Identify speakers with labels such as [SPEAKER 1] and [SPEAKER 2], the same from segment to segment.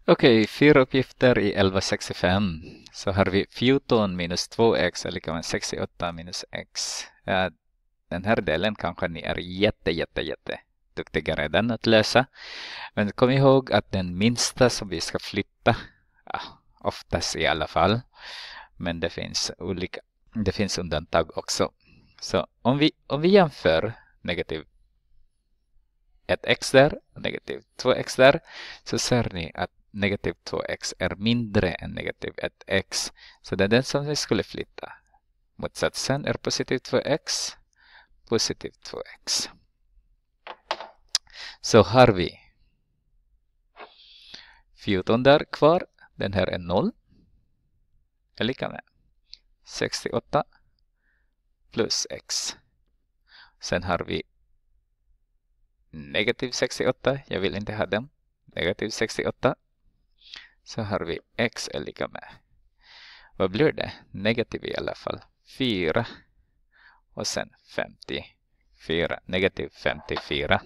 [SPEAKER 1] Okej, 4 uppgifter i 1165. Så har vi 14 minus 2x är lika med 68 minus x. Den här delen kanske ni är jätte duktiga redan att lösa. Men kom ihåg att den minsta som vi ska flytta, oftast i alla fall, men det finns undantag också. Så om vi jämför negativ 1x där och negativ 2x där, så ser ni att negativ 2x är mindre än negativ 1x. Så det är den som vi skulle flytta. Motsatsen är positiv 2x, positiv 2x. Så har vi 14 där kvar. Den här är 0. Är lika med 68 plus x. Sen har vi negativ 68. Jag vill inte ha den. Negativ 68. Så har vi x är lika med. Vad blir det? Negativ i alla fall. 4. Och sen 54. Negativ 54.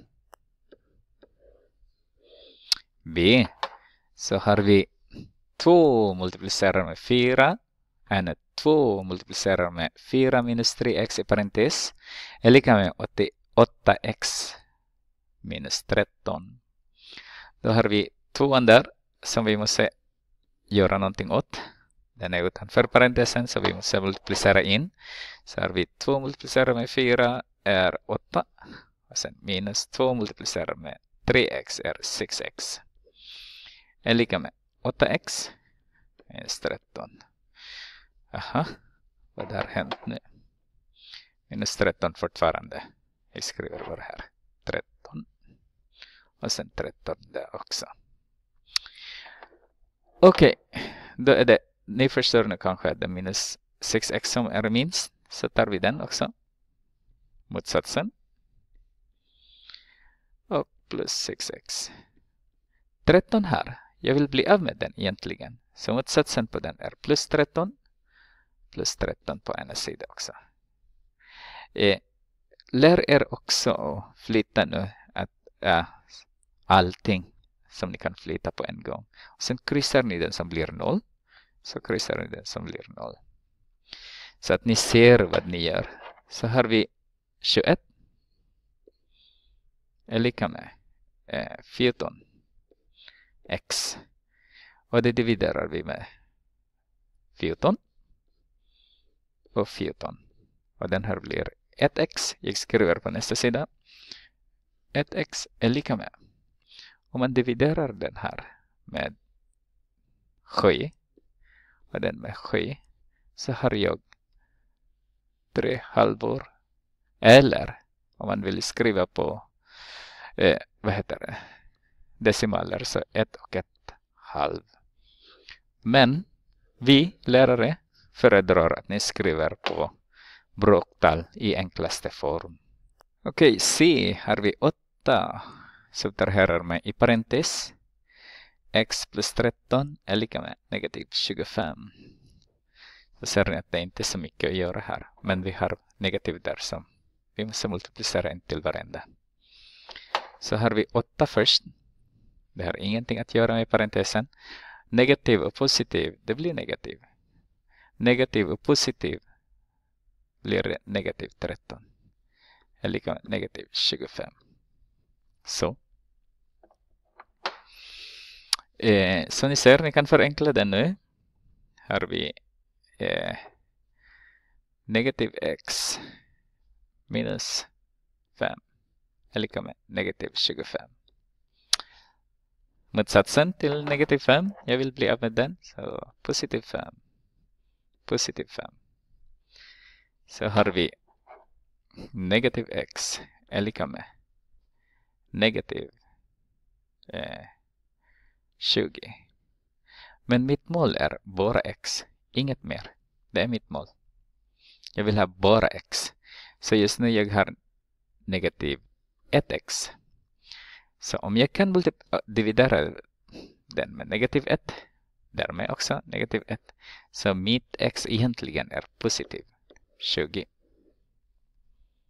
[SPEAKER 1] B. Så har vi 2 multiplicerar med 4. 2 multiplicerar med 4 minus 3x i parentes är lika med 88x minus 13. Då har vi 2 där som vi måste göra någonting åt. Den är utanför parentesen så vi måste multiplicera in. Så har vi 2 multiplicerar med 4 är 8. Och sen minus 2 multiplicerar med 3x är 6x. Är lika med 8x minus 13. Aha, vad har hänt nu? Minus 13 fortfarande. Jag skriver bara här. 13. Och sen 13 där också. Okej, då är det, ni förstår nu kanske att det är minus 6x som är minst. Så tar vi den också. Motsatsen. Och plus 6x. 13 här. Jag vill bli av med den egentligen. Så motsatsen på den är plus 13. Plus 13 på ena sidan också. Lär er också att flytta nu att allting som ni kan flytta på en gång. Och sen kryssar ni den som blir 0. Så kryssar ni den som blir 0. Så att ni ser vad ni gör. Så har vi 21 är lika med 14x. Och det dividerar vi med 14 och 14. Och den här blir 1x. Jag skriver på nästa sida. 1x är lika med. Om man dividerar den här med 7 och den med 7 så har jag 3 halvor. Eller om man vill skriva på decimaler så 1 och 1 halv. Men vi lärare föredrar att ni skriver på bråktal i enklaste form. Okej, C har vi 8. Subtraherar med i parentes. X plus 13 är lika med negativ 25. Så ser ni att det inte är så mycket att göra här. Men vi har negativ där som vi måste multiplicera in till varenda. Så har vi 8 först. Det har ingenting att göra med parentesen. Negativ och positiv, det blir negativ. Negativ och positiv blir det negativ 13. Är lika med negativ 25. Så. Så ni ser, ni kan förenkla den nu. Här har vi negativ x minus 5 är lika med negativ 25. Motsatsen till negativ 5, jag vill bli av med den. Så positiv 5. Positiv 5. Så har vi negativ x är lika med negativ 20. Men mitt mål är bara x. Inget mer. Det är mitt mål. Jag vill ha bara x. Så just nu jag har negativ 1x. Så om jag kan dividera den med negativ 1. Därmed också negativ 1. Så mitt x egentligen är positiv 20.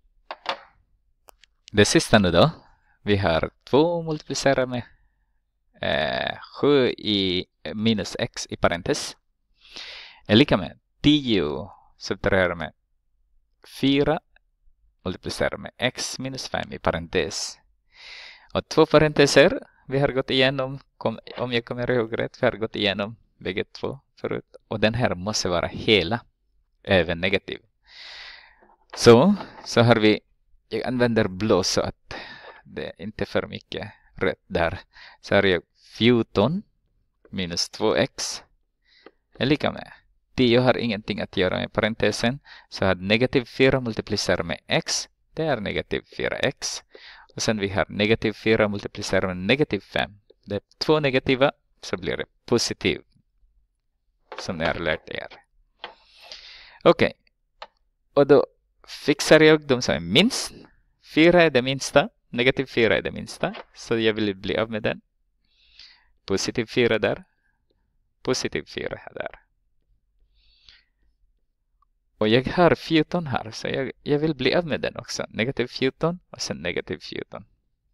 [SPEAKER 1] Det sista nu då. Vi har 2 multiplicerar med 7 minus x i parentes är lika med 10 subtraherar med 4 multiplicerar med x minus 5 i parentes. Och 2 parenteser vi har gått igenom, om jag kommer ihåg rätt, vi har gått igenom bägge två förut. Och den här måste vara hela, även negativ. Så har vi, jag använder blå så att det inte är för mycket rött där. Så har jag 14 minus 2x är lika med 10 har ingenting att göra med parentesen. Så har negativ 4 multiplicerar med x. Det är negativ 4x. Och sen vi har negativ 4 multiplicerar med negativ 5. Det är 2 negativa så blir det positiv. Som ni har lärt er. Okej. Och då fixar jag de som är minst. 4 är det minsta. Negativ 4 är det minsta. Så jag vill bli av med den. Positiv 4 där. Positiv 4 där. Och jag har 14 här. Så jag vill bli av med den också. Negativ 14 och sen negativ 14.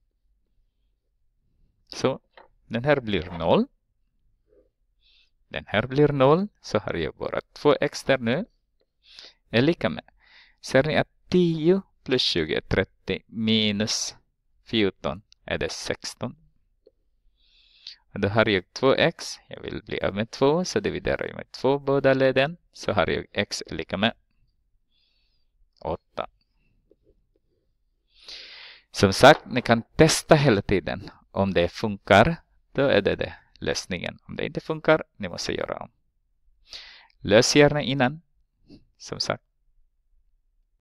[SPEAKER 1] Så den här blir 0. Den här blir 0. Så har jag bara 2x där nu. Är lika med. Ser ni att 10 plus 20 är 30 minus 14 är det 16. Och då har jag 2x. Jag vill bli av med 2. Så dividerar jag med 2 båda leden. Så har jag x är lika med 8. Som sagt, ni kan testa hela tiden. Om det funkar, då är det lösningen. Om det inte funkar, ni måste göra om. Lös gärna innan. Som sagt.